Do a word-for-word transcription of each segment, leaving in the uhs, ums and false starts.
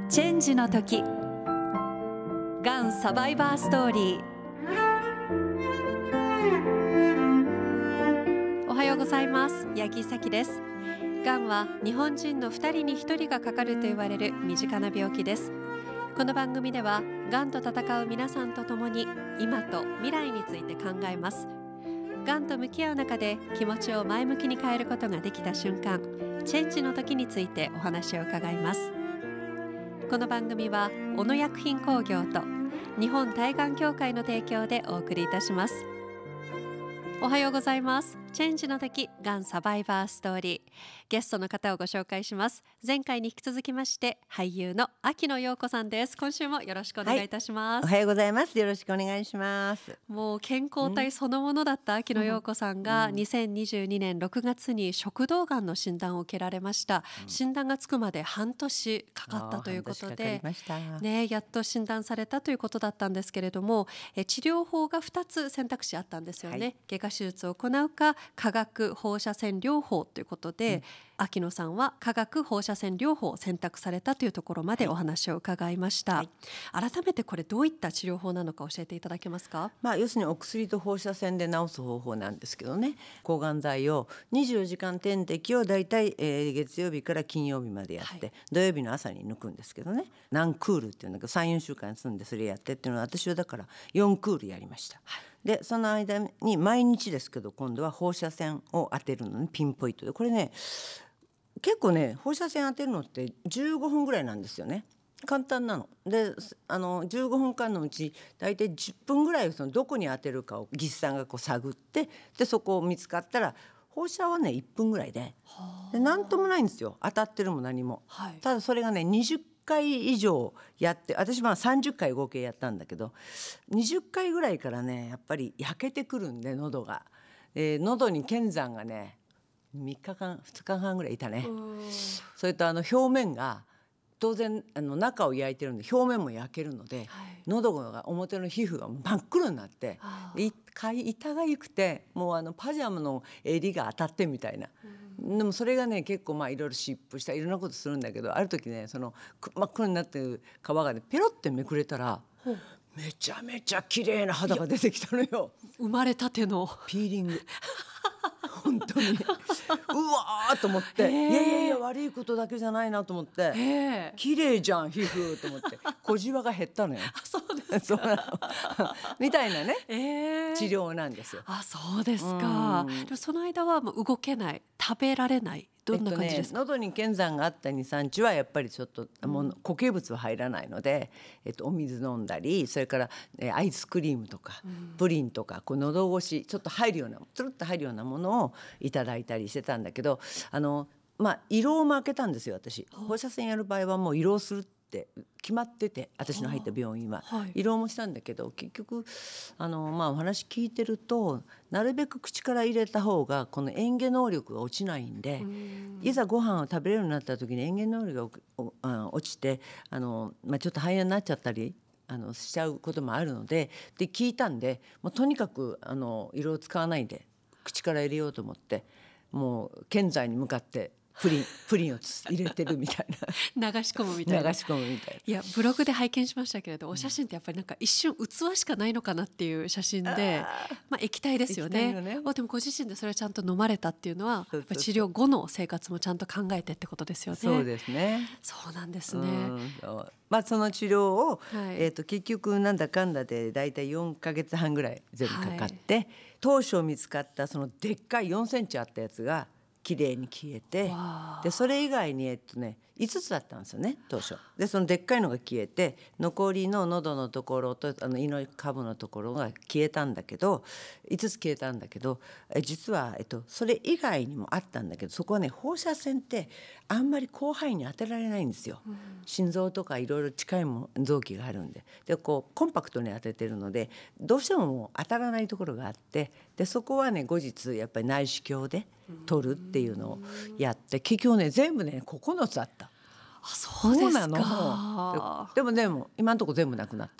チェンジの時、がんサバイバーストーリー。おはようございます。八木咲です。がんは日本人のふたりにひとりがかかると言われる身近な病気です。この番組ではがんと闘う皆さんと共に今と未来について考えます。がんと向き合う中で気持ちを前向きに変えることができた瞬間、チェンジの時についてお話を伺います。この番組は小野薬品工業と日本対がん協会の提供でお送りいたします。おはようございます。チェンジの時、がんサバイバーストーリー。ゲストの方をご紹介します。前回に引き続きまして俳優の秋野暢子さんです。今週もよろしくお願いいたします。 はい、おはようございます。よろしくお願いします。 もう健康体そのものだった秋野暢子さんがにせんにじゅうにねんろくがつに食道がんの診断を受けられました。うん、診断がつくまで半年かかったということで、ね、やっと診断されたということだったんですけれども、え治療法がふたつ選択肢あったんですよね。はい、外科手術を行うか化学放射線療法ということで、うん、秋野さんは化学放射線療法を選択されたというところまでお話を伺いました。はいはい、改めてこれどういった治療法なのか教えていただけますか？ まあ、要するにお薬と放射線で治す方法なんですけどね、抗がん剤をにじゅうよじかん点滴をだいたい、えー、月曜日から金曜日までやって、はい、土曜日の朝に抜くんですけどね、何クールっていうんだけどさん、よんしゅうかん休んでそれやってっていうのは私はだからよんクールやりました。はい、でその間に毎日ですけど今度は放射線を当てるのにピンポイントで、これね結構ね放射線当てるのってじゅうごふんぐらいなんですよね。簡単なので、あのじゅうごふんかんのうち大体じゅっぷんぐらいそのどこに当てるかを技師さんがこう探って、でそこを見つかったら放射はねいっぷんぐらい で, で何ともないんですよ、当たってるも何も。はい、ただそれがねにじゅっかい以上やって、私はさんじゅっかい合計やったんだけどにじゅっかいぐらいからねやっぱり焼けてくるんで喉が、えー、喉に剣山がねみっかかんふつかはんぐらいいたね。それとあの表面が当然あの中を焼いてるんで表面も焼けるので、はい、喉が表の皮膚が真っ黒になって痛がゆくて、もうあのパジャマの襟が当たってみたいな。うん、でもそれがね結構まあいろいろ湿布したいろんなことするんだけど、ある時ねその真っ黒になってる皮がねペロってめくれたらめちゃめちゃ綺麗な肌が出てきたのよ。 生まれたてのピーリング本当にうわーと思って、いやいやいや悪いことだけじゃないなと思って、綺麗じゃん皮膚と思って小じわが減ったのよ。 あ、そうですかみたいなね、えー、治療なんですよ。 あ、そうですか。でもその間はもう動けない、食べられない、どんな感じですか？ えっとね、喉に剣山があったに、さんにちはやっぱりちょっと、うん、もう固形物は入らないので、えっと、お水飲んだり、それから、えー、アイスクリームとか、うん、プリンとかこう喉越しちょっと入るようなつるっと入るようなものをいただいたりしてたんだけど、あの、まあ、胃ろうも開けたんですよ私。放射線やる場合はもう胃ろうするって決まってて、私の入った病院は、はい、胃ろうもしたんだけど結局あの、まあ、お話聞いてるとなるべく口から入れた方がこの嚥下能力が落ちないんで、んいざご飯を食べれるようになった時に嚥下能力が落ちてあの、まあ、ちょっと肺炎になっちゃったりあのしちゃうこともあるので、で聞いたんでもうとにかくあの胃ろうを使わないで口から入れようと思って、もう剣山に向かってプリンプリンを入れてるみたいな流し込むみたいな流し込むみたいな。 いやブログで拝見しましたけれど、お写真ってやっぱりなんか一瞬器しかないのかなっていう写真で、まあ、液体ですよね。よねでもご自身でそれをちゃんと飲まれたっていうのはやっぱ治療後の生活もちゃんと考えてってことですよね。 そうですね。 そうなんですね。 まあ、その治療を、はい、えー、と結局なんだかんだでだいたいよんかげつはんぐらい全部かかって、はい、当初見つかったそのでっかいよんセンチあったやつがきれいに消えて、でそれ以外に、えっとね、いつつだったんですよね当初で。そのでっかいのが消えて残りの喉のところとあの胃の下部のところが消えたんだけどいつつ消えたんだけど、え実は、えっと、それ以外にもあったんだけど、そこはね放射線ってあんまり広範囲に当てられないんですよ。うん、心臓とかいろいろ近いも臓器があるんで、でこうコンパクトに当ててるのでどうしてももう当たらないところがあって、でそこはね後日やっぱり内視鏡で取るっていうのをやって、結局ね全部ねここのつあった。 あ、そうですか。 そうなの。で、でもでも今のところ全部なくなった。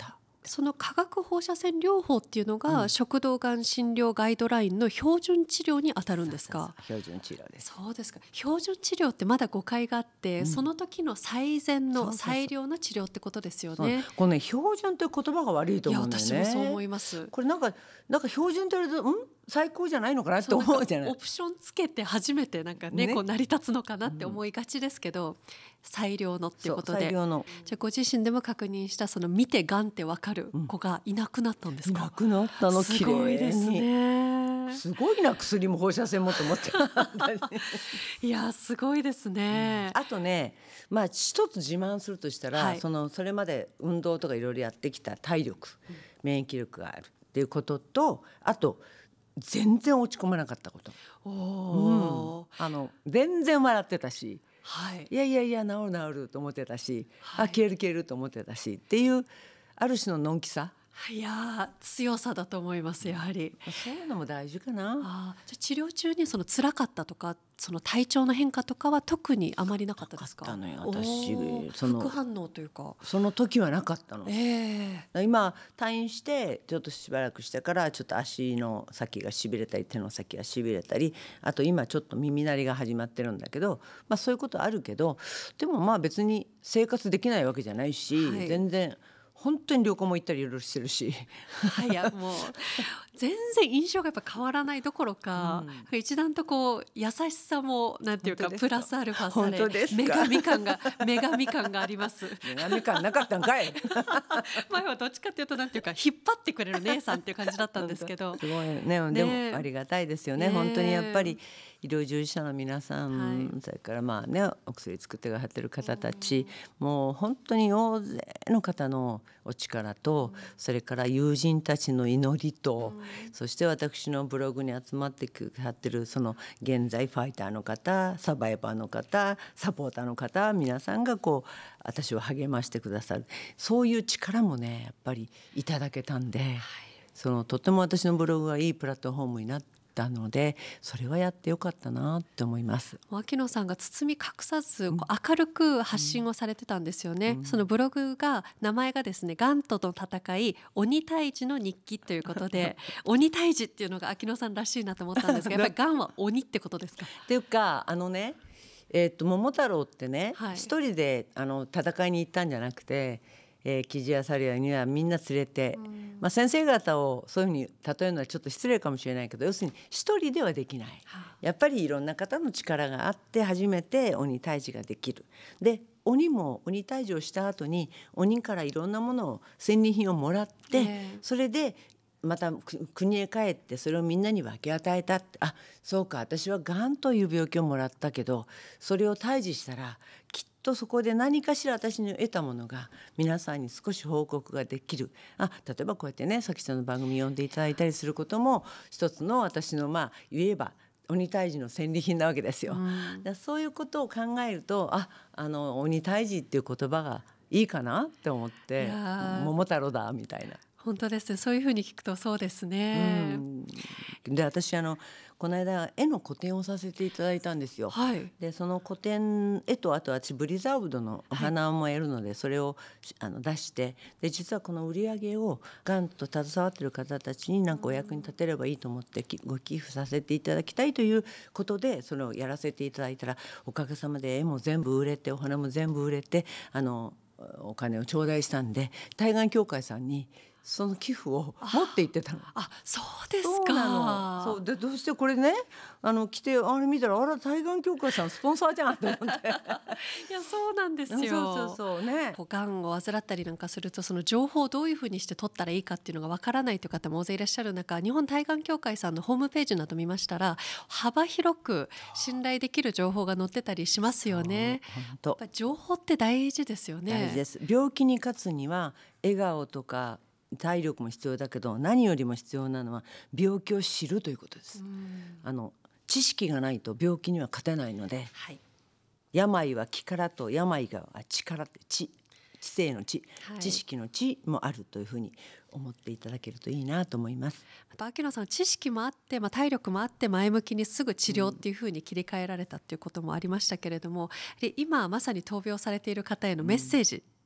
その化学放射線療法っていうのが、 うん食道がん診療ガイドラインの標準治療に当たるんですか？ そうそうそう、標準治療です。 そうですか。標準治療ってまだ誤解があって、 うんその時の最善のそうそうそう最良の治療ってことですよそうね。 このね、標準という言葉が悪いといや思うんだよね。 私もそう思います。 これなんかなんか標準と言われると、うん最高じゃないのかなってそうなんか思うじゃないオ。プションつけて初めてなんかね、 ねこう成り立つのかなって思いがちですけど、最良のっていうことで、 そう最良のじゃあご自身でも確認したその見てがんってわかる子がいなくなったんですか？ なくなったの、 す綺ごいです麗に。 ね。 すごいな、薬も放射線もと思っていやすごいですね。 あとね、まあ一つ自慢するとしたら、 はいそのそれまで運動とかいろいろやってきた体力、免疫力があるっていうことと、あと全然落ち込まなかったこと、 おうんお、 あの全然笑ってたし、 はいいやいやいや治る治ると思ってたし、 はいあ消える消えると思ってたしっていうある種ののんきさ、 いや強さだと思いますやはり。 そういうのも大事かな。 あーじゃあ治療中にその辛かったとかその体調の変化とかは特にあまりなかったですか？ なかったのよ私おーその副反応というか。 その時はなかったの。 ええ今退院してちょっとしばらくしてからちょっと足の先がしびれたり手の先がしびれたり、あと今ちょっと耳鳴りが始まってるんだけど、まあそういうことあるけど、でもまあ別に生活できないわけじゃないし、 はい全然本当に旅行も行ったりいろいろしてるしいやもう全然印象がやっぱ変わらないどころか、一段とこう優しさもなんていうか本当ですかプラスアルファさ本当ですかれ女神感が女神感があります女神感なかったんかい前はどっちかっていうとなんていうか引っ張ってくれる姉さんっていう感じだったんですけどすごいね、でねもありがたいですよね。 ね本当にやっぱり医療従事者の皆さん、 はいそれからまあねお薬作ってくださってる方たち、もう本当に大勢の方のお力と、それから友人たちの祈りと、そして私のブログに集まってくださってるその現在ファイターの方、サバイバーの方、サポーターの方、皆さんがこう私を励ましてくださる、そういう力もねやっぱりいただけたんで、そのとても私のブログがいいプラットフォームになったので、それはやってよかったなって思います。 秋野さんが包み隠さずこう明るく発信をされてたんですよね、うん、そのブログが名前がですねがんとの戦い鬼退治の日記ということで鬼退治っていうのが秋野さんらしいなと思ったんですが、やっぱりがんは鬼ってことですか？ っていうかあのね、えー、と桃太郎ってね、 はい、 一人であの戦いに行ったんじゃなくて、えー、キジやサリアにはみんな連れて、うん、まあ、先生方をそういうふうに例えるのはちょっと失礼かもしれないけど、要するに一人ではできない、はあ、やっぱりいろんな方の力があって初めて鬼退治ができる。で鬼も鬼退治をした後に鬼からいろんなものを戦利品をもらって、えー、それでまた国へ帰ってそれをみんなに分け与えたって、あそうか私はがんという病気をもらったけどそれを退治したらきっとそこで何かしら私に得たものが皆さんに少し報告ができる。あ例えばこうやってねさきちゃんの番組読んでいただいたりすることも一つの私のまあ言えば鬼退治の戦利品なわけですよ、うん、だそういうことを考えるとああの鬼退治っていう言葉がいいかなって思って桃太郎だみたいな。 本当です。そういうふうに聞くとそうですね、 うん、で私あのこの間絵の個展をさせていただいたんですよ、はい、でその個展絵とあと私ブリザーブドのお花もやるので、はい、それをあの出してで実はこの売り上げをがんと携わっている方たちに何かお役に立てればいいと思ってご寄付させていただきたいということでそれをやらせていただいたらおかげさまで絵も全部売れてお花も全部売れてあのお金を頂戴したんで対がん協会さんにその寄付を持って行ってたの。 あ、そうですか。 そうなの。そうでどうしてこれねあの来てあれ見たらあら対がん協会さんスポンサーじゃんと思っていやそうなんですよ。 そうそうそうね。 こうがんを患ったりなんかするとその情報をどういうふうにして取ったらいいかっていうのがわからないという方も大勢いらっしゃる中、日本対がん協会さんのホームページなど見ましたら幅広く信頼できる情報が載ってたりしますよね。やっぱ情報って大事ですよね。 大事です。病気に勝つには笑顔とか体力も必要だけど何よりも必要なのは病気を知るということです。あの知識がないと病気には勝てないので、はい、病は気からと病が力って知知性の知、はい、知識の知もあるというふうに思っていただけるといいなと思います。 また秋野さん知識もあって、まあ、体力もあって前向きにすぐ治療っていうふうに切り替えられたっていうこともありましたけれども、うん、今まさに闘病されている方へのメッセージ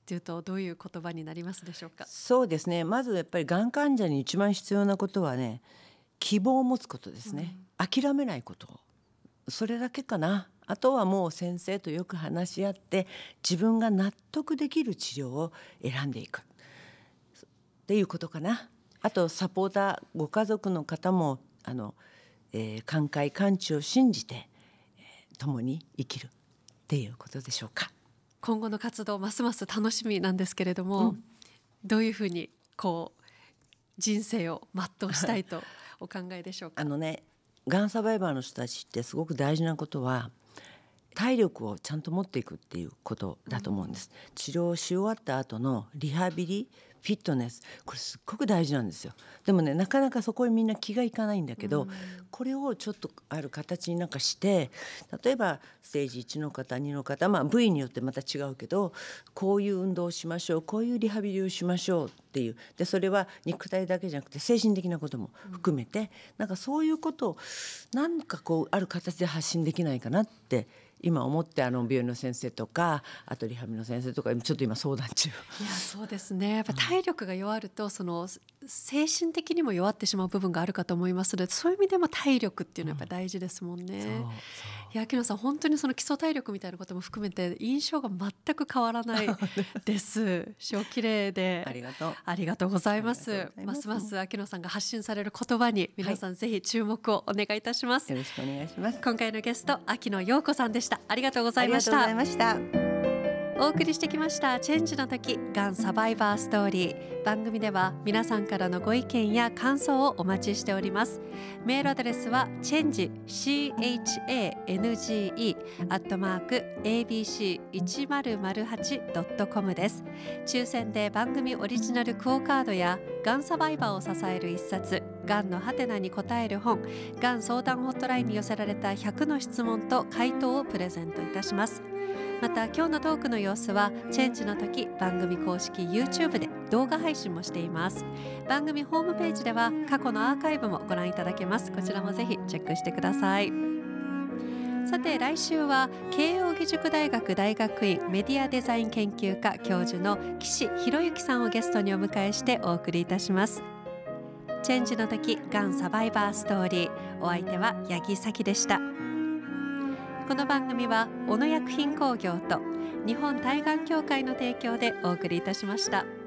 っていうとどういう言葉になりますでしょうか。 そうですね、まずやっぱりがん患者に一番必要なことはね、希望を持つことですね、うん、諦めないこと、それだけかな。あとはもう先生とよく話し合って自分が納得できる治療を選んでいくっていうことかな。あとサポーターご家族の方もあの、えー、寛解完治を信じて、えー、共に生きるっていうことでしょうか。 今後の活動ますます楽しみなんですけれども、うん、どういうふうにこう人生を全うしたいとお考えでしょうか。 あのね、がんサバイバーの人たちってすごく大事なことは体力をちゃんと持っていくっていうことだと思うんです、うん、治療し終わった後のリハビリ、フィットネス、これすっごく大事なんですよ。でもね、なかなかそこにみんな気がいかないんだけど、うん、これをちょっとある形になんかして、例えばステージいちの方、にの方、まあ部位によってまた違うけど、こういう運動をしましょう、こういうリハビリをしましょうっていう、でそれは肉体だけじゃなくて精神的なことも含めて、うん、なんかそういうことをなんかこうある形で発信できないかなって今思って、あの病院の先生とかあとリハビリの先生とかちょっと今相談中。いやそうですね、やっぱ体力が弱るとその精神的にも弱ってしまう部分があるかと思いますので、そういう意味でも体力っていうのはやっぱ大事ですもんね、うん、そうそう。いや秋野さん本当にその基礎体力みたいなことも含めて印象が全く変わらないですし、お綺麗でありがとうありがとうございます。ますます秋野さんが発信される言葉に皆さんぜひ注目をお願いいたします、 はい、よろしくお願いします。 今回のゲスト秋野陽子さんでした。ありがとうございました。 ありがとうございました。 お送りしてきましたチェンジの時がんサバイバーストーリー。番組では皆さんからのご意見や感想をお待ちしております。メールアドレスはチェンジ チェンジ アットマーク エービーシーいちまるまるはちドットコム です。抽選で番組オリジナルクオカードやがんサバイバーを支える一冊、がんのハテナに答える本、がん相談ホットラインに寄せられたひゃくの質問と回答をプレゼントいたします。また今日のトークの様子はチェンジの時番組公式 YouTube で動画配信もしています。番組ホームページでは過去のアーカイブもご覧いただけます。こちらもぜひチェックしてください。さて来週は慶應義塾大学大学院メディアデザイン研究科教授の岸博之さんをゲストにお迎えしてお送りいたします。チェンジの時がんサバイバーストーリー、お相手は八木咲でした。この番組は小野薬品工業と日本対がん協会の提供でお送りいたしました。